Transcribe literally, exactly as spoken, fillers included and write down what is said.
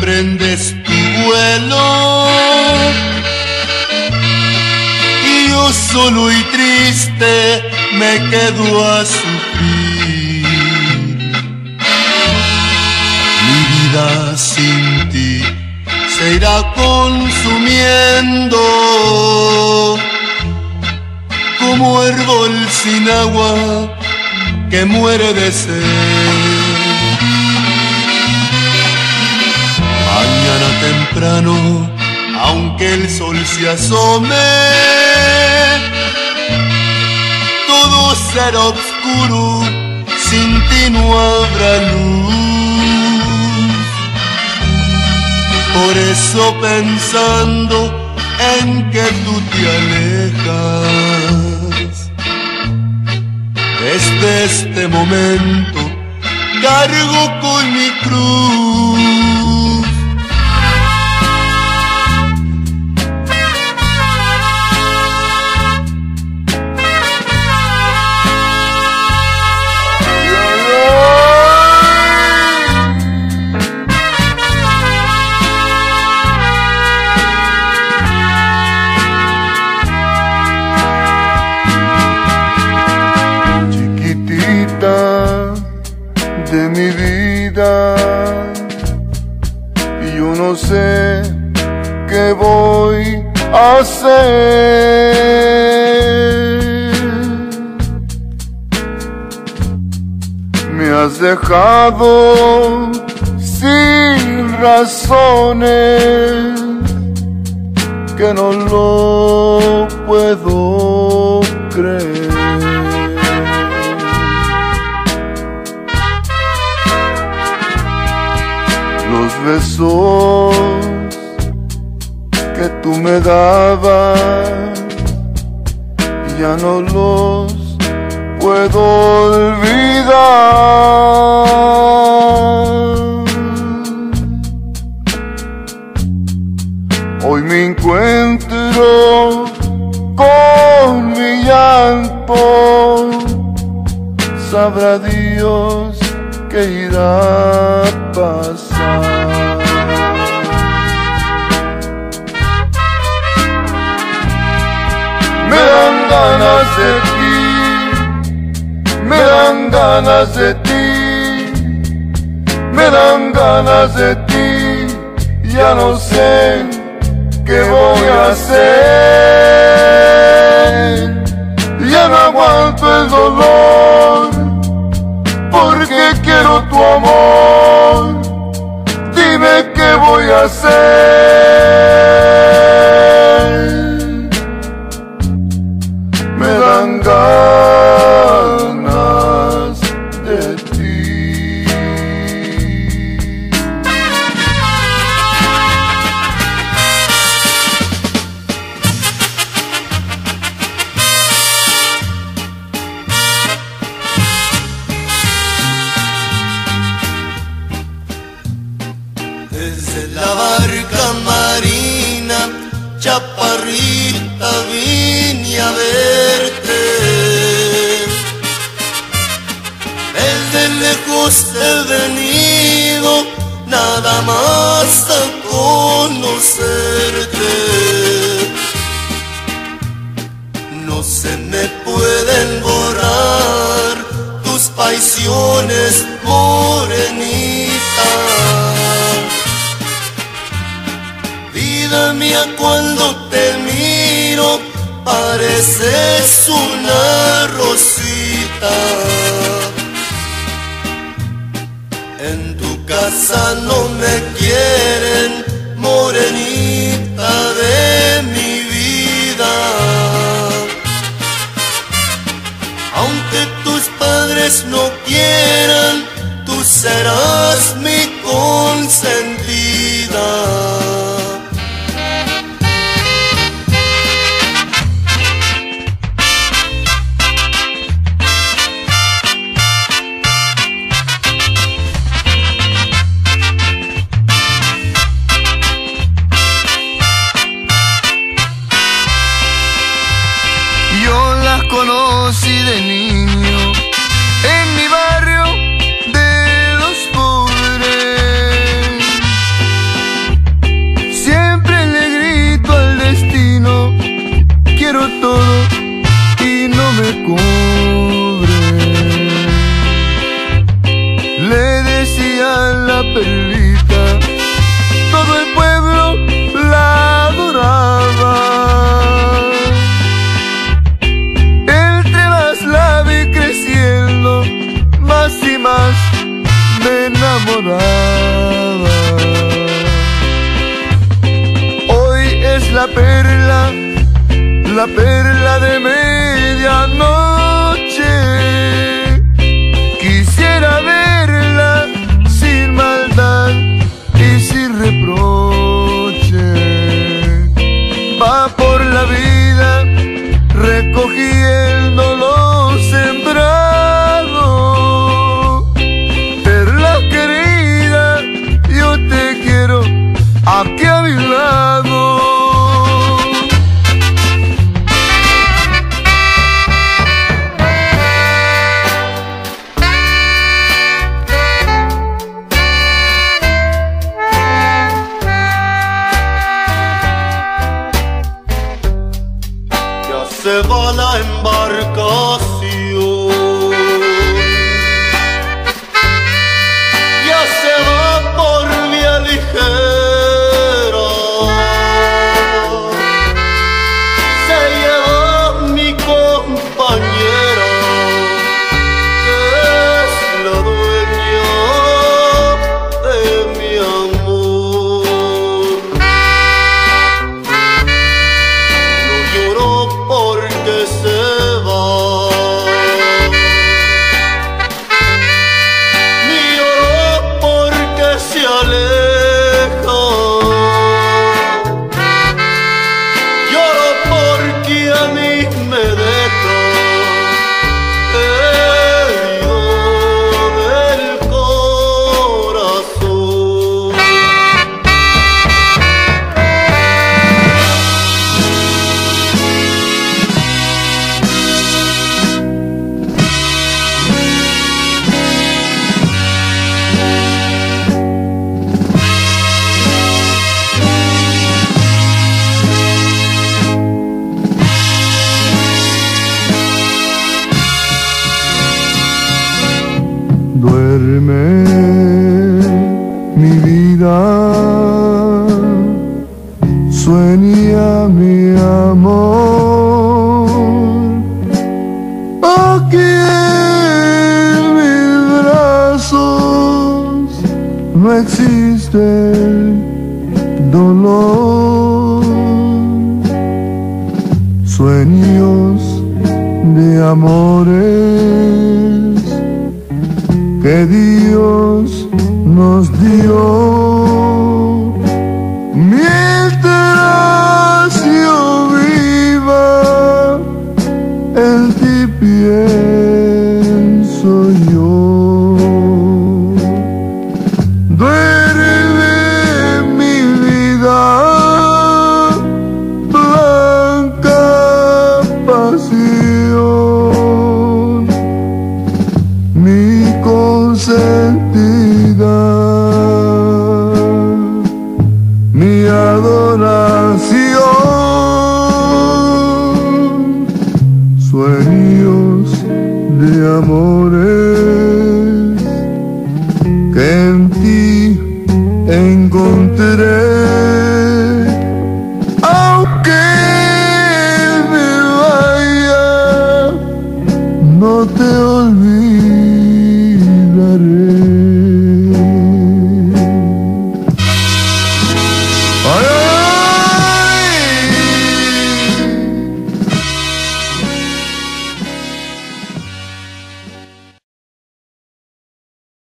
emprendes tu vuelo y yo solo y triste me quedo a sufrir. Mi vida sin ti se irá consumiendo como árbol sin agua que muere de sed. Mañana temprano, aunque el sol se asome, todo será oscuro, sin ti no habrá luz. Por eso pensando en que tú te alejas, desde este momento cargo con mi cruz. De mi vida, y yo no sé qué voy a hacer. Me has dejado sin razones que no lo puedo creer. Los besos que tú me dabas ya no los puedo olvidar. Hoy me encuentro con mi llanto, sabrá Dios que irá a pasar. Me dan ganas de ti, me dan ganas de ti, me dan ganas de ti, ya no sé qué voy a hacer. Ya no aguanto el dolor, porque quiero tu amor, dime qué voy a hacer. Me dan ganas de ti. Desde la barca marina, chaparrita, vine a verte. Desde lejos he venido, nada más a conocerte. No se me pueden borrar tus pasiones, morenita. Vida mía, cuando te miro, pareces una rosita. En tu casa no me quieren, morenita de mi vida. Aunque tus padres no quieran, tú serás mi consentida. perla, la perla de medianoche. Quisiera verla sin maldad y sin reproche. Va por la vida recogiendo lo sembrado. Perla querida, yo te quiero aquí a mi lado. Se va la embarcación, ya se va por vía ligera, se lleva mi compañera, que es la dueña de mi amor. No lloro porque se va, ni lloro porque se aleja, lloro porque a mí me deja herido del corazón. Duerme mi vida, sueña mi amor, aquí en mis brazos no existe dolor. Sueños de amores que Dios nos dio. Mientras yo viva, en ti pienso yo. Duerme mi vida, blanca pasión, mi consentida, mi adoración. Sueños de amores que en ti encontré.